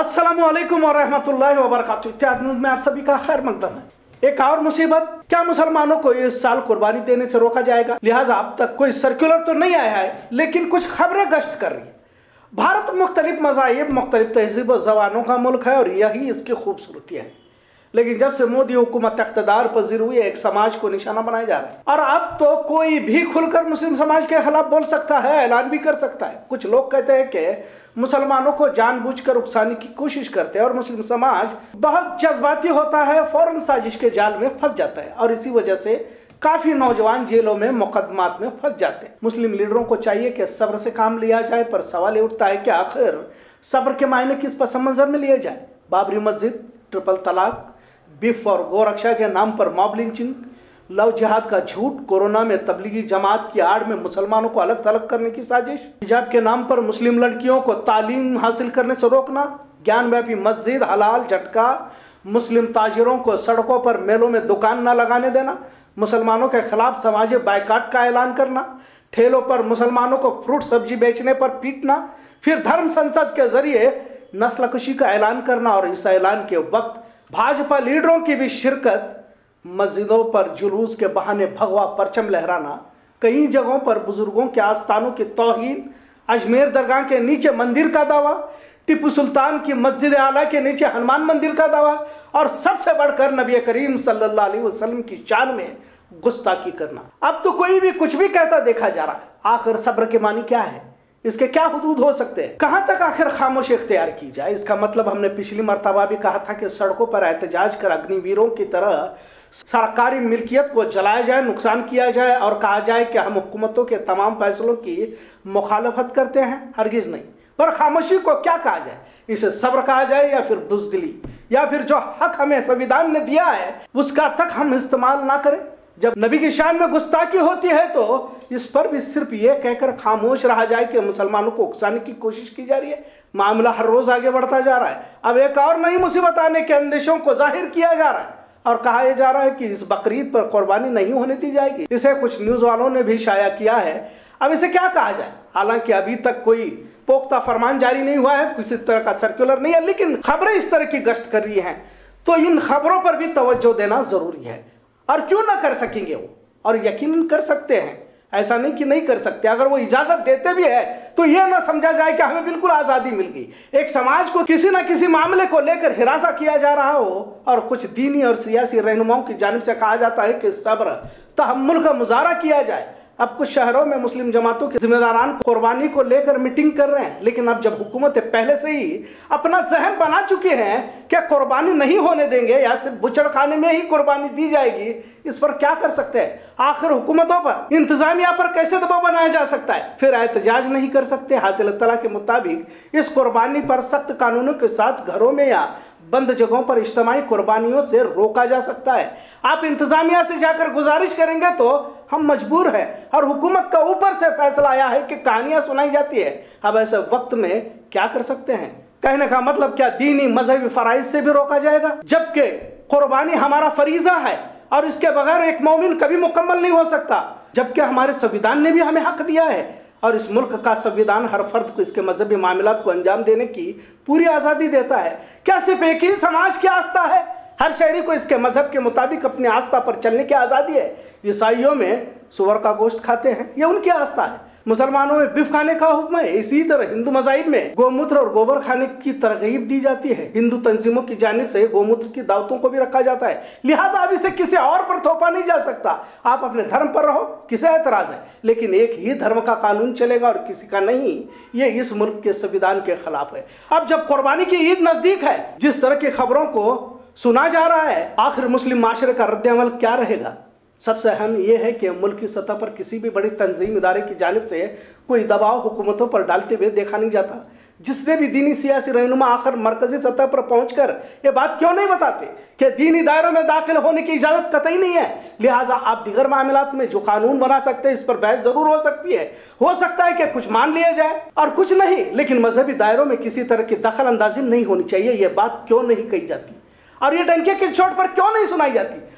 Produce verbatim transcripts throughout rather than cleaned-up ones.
अस्सलामु अलैकुम व रहमतुल्लाहि व बरकातुहू। इत्तेहाद न्यूज़ में आप सभी का खैर मकदम है। एक और मुसीबत, क्या मुसलमानों को इस साल कुर्बानी देने से रोका जाएगा? लिहाजा अब तक कोई सर्कुलर तो नहीं आया है, लेकिन कुछ खबरें गश्त कर रही है। भारत मुख्तलिफ मज़ाहिब, मुख्तलिफ तहजीब व ज़बानों का मुल्क है और यही इसकी खूबसूरती है। लेकिन जब से मोदी हुकूमत इक़्तिदार पजीर हुई है, एक समाज को निशाना बनाया जा रहा है और अब तो कोई भी खुलकर मुस्लिम समाज के खिलाफ बोल सकता है, ऐलान भी कर सकता है। कुछ लोग कहते हैं कि मुसलमानों को जानबूझकर उकसाने की कोशिश करते हैं और मुस्लिम समाज बहुत जज्बाती होता है, फौरन साजिश के जाल में फंस जाता है और इसी वजह से काफी नौजवान जेलों में, मुकदमात में फंस जाते हैं। मुस्लिम लीडरों को चाहिए कि सब्र से काम लिया जाए, पर सवाल ये उठता है कि आखिर सब्र के मायने किस पस मंजर में लिए जाए? बाबरी मस्जिद, ट्रिपल तलाक, बिफ और गोरक्षा के नाम पर मॉब लिंचिंग, लव जिहाद का झूठ, कोरोना में तबलीगी जमात की आड़ में मुसलमानों को अलग थलग करने की साजिश, हिजाब के नाम पर मुस्लिम लड़कियों को तालीम हासिल करने से रोकना, ज्ञानव्यापी मस्जिद, हलाल झटका, मुस्लिम ताजिरों को सड़कों पर मेलों में दुकान न लगाने देना, मुसलमानों के खिलाफ समाजी बायकाट का ऐलान करना, ठेलों पर मुसलमानों को फ्रूट सब्जी बेचने पर पीटना, फिर धर्म संसद के जरिए नस्लकुशी का ऐलान करना और इस ऐलान के वक्त भाजपा लीडरों की भी शिरकत, मस्जिदों पर जुलूस के बहाने भगवा परचम लहराना, कई जगहों पर बुजुर्गों के आस्थानों की तौहीन, अजमेर दरगाह के नीचे मंदिर का दावा, टिप्पू सुल्तान की मस्जिद आला के नीचे हनुमान मंदिर का दावा और सबसे बढ़कर नबी करीम सल्लल्लाहु अलैहि वसल्लम की शान में गुस्ताखी करना। अब तो कोई भी कुछ भी कहता देखा जा रहा है। आखिर सब्र के मानी क्या है? इसके क्या हुदूद हो सकते हैं? कहां तक आखिर खामोशी इख्तियार की जाए? इसका मतलब हमने पिछली मर्तबा भी कहा था कि सड़कों पर एहतजाज कर अग्निवीरों की तरह सरकारी मिल्कियत को जलाया जाए, नुकसान किया जाए और कहा जाए कि हम हुकूमतों के तमाम फैसलों की मुखालफत करते हैं? हरगिज नहीं। पर खामोशी को क्या कहा जाए? इसे सब्र कहा जाए या फिर बुज़दिली, या फिर जो हक हमें संविधान ने दिया है उसका तक हम इस्तेमाल ना करें? जब नबी की शान में गुस्ताखी होती है तो इस पर भी सिर्फ ये कहकर खामोश रहा जाए कि मुसलमानों को उकसाने की कोशिश की जा रही है। मामला हर रोज आगे बढ़ता जा रहा है। अब एक और नई मुसीबत आने के अंदेशों को जाहिर किया जा रहा है और कहा यह जा रहा है कि इस बकरीद पर कुर्बानी नहीं होने दी जाएगी। इसे कुछ न्यूज वालों ने भी शाया किया है। अब इसे क्या कहा जाए? हालांकि अभी तक कोई पोख्ता फरमान जारी नहीं हुआ है, किसी तरह का सर्कुलर नहीं है, लेकिन खबरें इस तरह की गश्त कर रही हैं तो इन खबरों पर भी तवज्जो देना जरूरी है। और क्यों ना कर सकेंगे वो, और यकीनन कर सकते हैं, ऐसा नहीं कि नहीं कर सकते। अगर वो इजाजत देते भी है तो यह ना समझा जाए कि हमें बिल्कुल आज़ादी मिल गई। एक समाज को किसी ना किसी मामले को लेकर हिरासा किया जा रहा हो और कुछ दीनी और सियासी रहनुमाओं की जानिब से कहा जाता है कि सब्र तहम्मुल का मुजाहरा किया जाए। अब कुछ शहरों में मुस्लिम जमातों के जिम्मेदारान कुर्बानी को लेकर मीटिंग कर रहे हैं, लेकिन अब जब हुकूमतें पहले से ही अपना जहन बना चुके हैं कि कुर्बानी नहीं होने देंगे या सिर्फ बुचड़ खाने में ही कुर्बानी दी जाएगी, इस पर क्या कर सकते हैं? आखिर हुकूमतों पर, इंतजामिया पर कैसे दबाव बनाया जा सकता है? फिर एहतजाज नहीं कर सकते? हासिल तला के मुताबिक इस कुर्बानी पर सख्त कानूनों के साथ घरों में या बंद जगहों पर इज्तिमाई कुर्बानियों से रोका जा सकता है। आप इंतजामिया से जाकर गुजारिश करेंगे तो हम मजबूर हैं और हुकूमत का ऊपर से फैसला आया है कि कहानियां सुनाई जाती है। अब ऐसे वक्त में क्या कर सकते हैं? कहने का मतलब क्या दीनी मजहबी फराइज से भी रोका जाएगा? जबकि कुर्बानी हमारा फरीजा है और इसके बगैर एक मोमिन कभी मुकम्मल नहीं हो सकता, जबकि हमारे संविधान ने भी हमें हक दिया है और इस मुल्क का संविधान हर फर्द को इसके मजहबी मामलात को अंजाम देने की पूरी आज़ादी देता है। क्या सिर्फ एक ही समाज की आस्था है? हर शहरी को इसके मजहब के मुताबिक अपनी आस्था पर चलने की आज़ादी है। ईसाइयों में सुअर का गोश्त खाते हैं, यह उनकी आस्था है। मुसलमानों में बिफ खाने का हुक्म है। इसी तरह हिंदू मज़ाहिब में गोमूत्र और गोबर खाने की तरगीब दी जाती है। हिंदू तंजीमों की जानिब से गोमूत्र की दावतों को भी रखा जाता है। लिहाजा अब इसे किसी और पर थोपा नहीं जा सकता। आप अपने धर्म पर रहो, किसे एतराज है, लेकिन एक ही धर्म का कानून चलेगा और किसी का नहीं। ये इस मुल्क के संविधान के खिलाफ है। अब जब कुर्बानी की ईद नजदीक है, जिस तरह की खबरों को सुना जा रहा है, आखिर मुस्लिम माशरे का रद्द-ए-अमल क्या रहेगा? सबसे अहम यह है कि मुल्क की सतह पर किसी भी बड़ी तंजीम इदारे की जानिब से कोई दबाव हुकूमतों पर डालते हुए देखा नहीं जाता। जिसने भी दीनी सियासी रहनुमा आखिर मरकजी सतह पर पहुंचकर ये बात क्यों नहीं बताते कि दीनी दायरों में दाखिल होने की इजाज़त कतई नहीं है? लिहाजा आप दीगर मामलात में जो कानून बना सकते हैं इस पर बहस जरूर हो सकती है। हो सकता है कि कुछ मान लिया जाए और कुछ नहीं, लेकिन मजहबी दायरों में किसी तरह की दखल अंदाजी नहीं होनी चाहिए। यह बात क्यों नहीं कही जाती और ये डंके की चोट पर क्यों नहीं सुनाई जाती?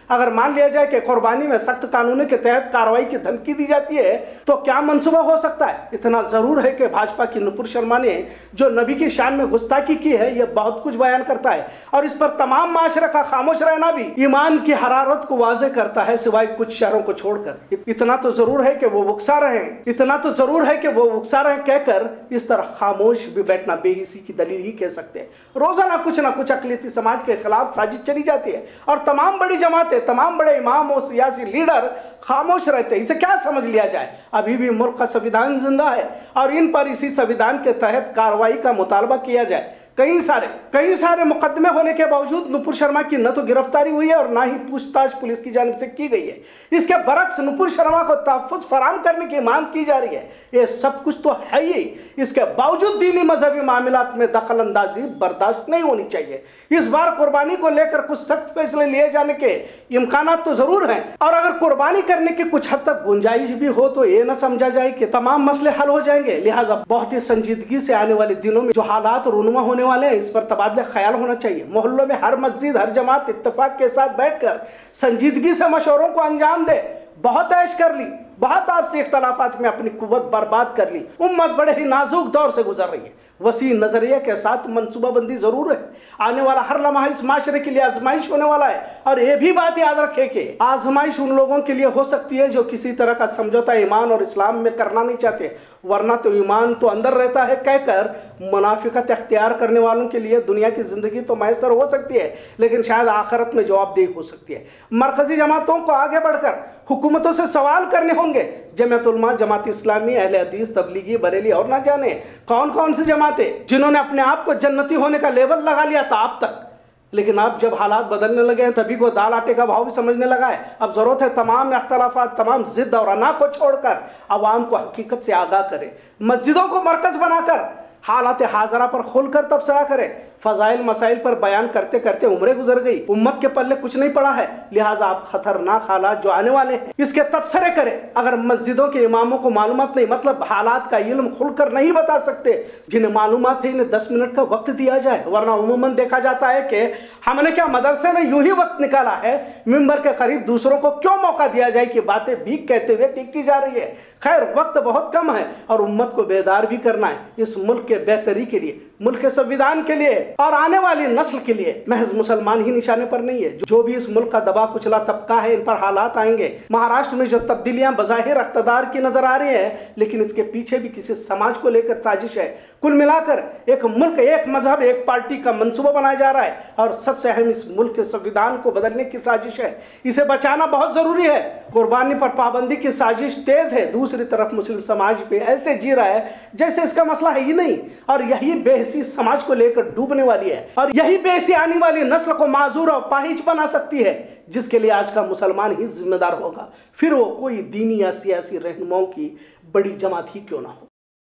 अगर मान लिया जाए कि कुर्बानी में सख्त कानून के तहत कार्रवाई की धमकी दी जाती है तो क्या मंसूबा हो सकता है? इतना जरूर है कि भाजपा की नुपुर शर्मा ने जो नबी की शान में गुस्ताखी की है यह बहुत कुछ बयान करता है और इस पर तमाम माशरे का खामोश रहना भी ईमान की हरारत को वाजे करता है, सिवाय कुछ शहरों को छोड़कर। इतना तो जरूर है कि वो उकसा रहे इतना तो जरूर है कि वो उकसा रहे कहकर इस तरह खामोश भी बैठना बेहिसी की दलील ही कह सकते हैं। रोजाना कुछ ना कुछ अकलियती समाज के खिलाफ साजिश चली जाती है और तमाम बड़ी जमातें, तमाम बड़े इमाम और सियासी लीडर खामोश रहते हैं। इसे क्या समझ लिया जाए? अभी भी मुल्क का संविधान जिंदा है और इन पर इसी संविधान के तहत कार्रवाई का मुतालबा किया जाए। कई सारे कई सारे मुकदमे होने के बावजूद नुपुर शर्मा की न तो गिरफ्तारी हुई है और ना ही पूछताछ पुलिस की जानिब से की गई है। इसके बरक्स नुपुर शर्मा को तहफ़्फ़ुज़ फराहम करने की मांग की जा रही है। ये सब कुछ तो है ही, इसके बावजूद दीनी मजहबी मामलात में दखल अंदाजी बर्दाश्त नहीं होनी चाहिए। इस बार कुर्बानी को लेकर कुछ सख्त फैसले लिए जाने के इम्कान तो जरूर हैं और अगर कुर्बानी करने की कुछ हद तक गुंजाइश भी हो तो ये न समझा जाए कि तमाम मसले हल हो जाएंगे। लिहाजा बहुत ही संजीदगी से आने वाले दिनों में जो हालात रूनुमा होने वाले हैं इस पर तबादला ख्याल होना चाहिए। मोहल्लों में हर मस्जिद, हर जमात इत्तेफाक के साथ बैठकर संजीदगी से मशवरों को अंजाम दे। बहुत ऐश कर ली, बहुत आपसी इख्तलाफात में अपनी कुव्वत बर्बाद कर ली। उम्मत बड़े ही नाजुक दौर से गुजर रही है। वसी नजरिए के साथ मनसूबाबंदी जरूर है। आने वाला हर लम्हा इस माशरे के लिए आजमाइश होने वाला है और ये भी बात याद रखे कि आजमाइश उन लोगों के लिए हो सकती है जो किसी तरह का समझौता ईमान और इस्लाम में करना नहीं चाहते, वरना तो ईमान तो अंदर रहता है कहकर मुनाफिकत अख्तियार करने वालों के लिए दुनिया की जिंदगी तो मैसर हो सकती है लेकिन शायद आखिरत में जवाबदेही हो सकती है। मरकजी जमातों को आगे बढ़कर हुकूमतों से सवाल करने होंगे। जमात उलमा, जमात इस्लामी, अहले हदीस, तबलीगी, बरेली और ना जाने कौन कौन सी जमातें जिन्होंने अपने आप को जन्नती होने का लेबल लगा लिया था अब तक, लेकिन अब जब हालात बदलने लगे हैं तभी को दाल आटे का भाव भी समझने लगा है। अब जरूरत है तमाम अख्तलाफात, तमाम जिद और अना को छोड़कर अवाम को हकीकत से आगाह करे। मस्जिदों को मरकज बनाकर हालात हाजरा पर खुलकर तबसरा करे। फजाइल मसाइल पर बयान करते करते उम्रें गुजर गई, उम्मत के पल्ले कुछ नहीं पड़ा है। लिहाजा आप खतरनाक हालात जो आने वाले हैं इसके तबसरे करें। अगर मस्जिदों के इमामों को मालूमात नहीं, मतलब हालात का इल्म खुलकर नहीं बता सकते, जिन्हें मालूमात है इन्हें दस मिनट का वक्त दिया जाए। वरना उमूमन देखा जाता है कि हमने क्या मदरसे में यूं ही वक्त निकाला है, मिंबर के करीब दूसरों को क्यों मौका दिया जाए कि बातें भीख कहते हुए तीखी जा रही है। खैर, वक्त बहुत कम है और उम्मत को बेदार भी करना है इस मुल्क के बेहतरी के लिए, मुल्क के संविधान के लिए और आने वाली नस्ल के लिए। महज मुसलमान ही निशाने पर नहीं है, जो भी इस मुल्क का दबा कुचला तबका है इन पर हालात आएंगे। महाराष्ट्र में जो तब्दीलियां बज़ाहिर इक़्तिदार की नजर आ रही है लेकिन इसके पीछे भी किसी समाज को लेकर साजिश है। कुल मिलाकर एक मुल्क, एक मजहब, एक पार्टी का मंसूबा बनाया जा रहा है और सबसे अहम इस मुल्क के संविधान को बदलने की साजिश है। इसे बचाना बहुत जरूरी है। कुर्बानी पर पाबंदी की साजिश तेज है, दूसरी तरफ मुस्लिम समाज पे ऐसे जी रहा है जैसे इसका मसला है ही नहीं और यही बेहसी समाज को लेकर डूबने वाली है और यही बेहसी आने वाली नस्ल को माजूर और पाहिज बना सकती है, जिसके लिए आज का मुसलमान ही जिम्मेदार होगा, फिर वो कोई दीनी या सियासी रहनुमाओं की बड़ी जमात ही क्यों ना हो।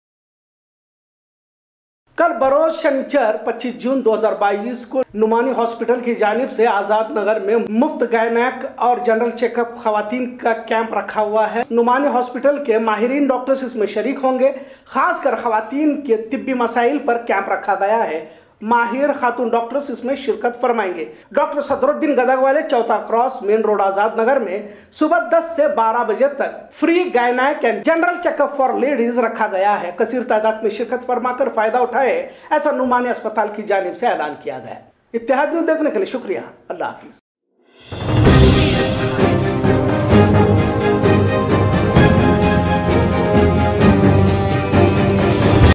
कल बरोज शनिचर पच्चीस जून दो हज़ार बाईस को नुमानी हॉस्पिटल की जानिब से आजाद नगर में मुफ्त गायनेक और जनरल चेकअप खवातीन का कैंप रखा हुआ है। नुमानी हॉस्पिटल के माहिरीन डॉक्टर्स इसमें शरीक होंगे। खासकर खवातीन के तिब्बी मसाइल पर कैंप रखा गया है। माहिर खातून डॉक्टर्स इसमें शिरकत फरमाएंगे। डॉक्टर सदरुद्दीन गदग वाले चौथा cross main road Azad Nagar में सुबह दस से बारह बजे तक फ्री गायनेक and general checkup for ladies रखा गया है। कसीर तादाद में शिरकत फरमाकर फायदा उठाए, ऐसा नुमानी अस्पताल की जानिब से ऐलान किया गया। इत्तेहाद न्यूज़ देखने के लिए शुक्रिया। अल्लाह हाफिज।